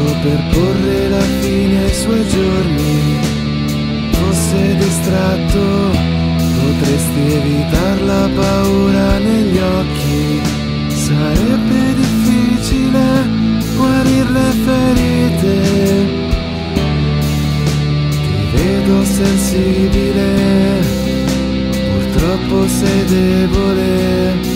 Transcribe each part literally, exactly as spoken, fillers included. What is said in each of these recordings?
per porre la fine ai suoi giorni. Fosse distratto, potresti evitar la paura negli occhi. Sarebbe difficile guarir le ferite. Ti vedo sensibile, purtroppo sei debole.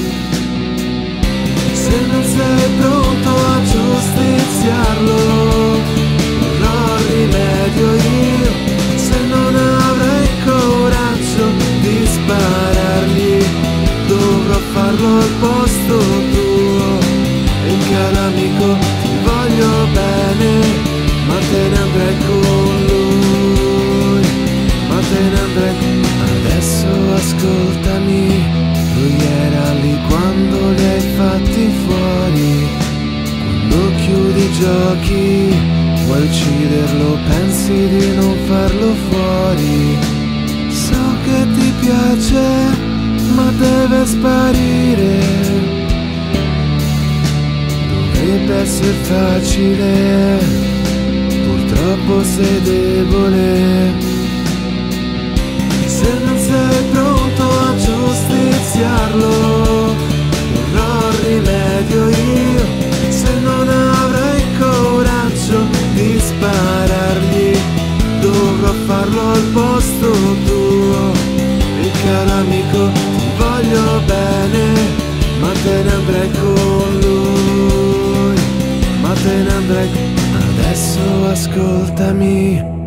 Se non sei pronto a giustiziarlo, non ho rimedio io. Se non avrai coraggio di sparargli, dovrò farlo al posto tuo. E caro amico, ti voglio bene, ma te ne andrai con lui, ma te ne andrai. Adesso ascoltami, lui era lì quando li hai fatti fuori. Quando chiudi i giochi, vuoi ucciderlo, pensi di non farlo fuori. So che ti piace, ma deve sparire. Dovrebbe essere facile, purtroppo sei debole. Se non sei pronto a giustiziarlo, non ho rimedio io. Se non avrai coraggio di sparargli, dovrò farlo al posto tuo. E caro amico, ti voglio bene, ma te ne andrai con lui, ma te ne andrai. Adesso ascoltami.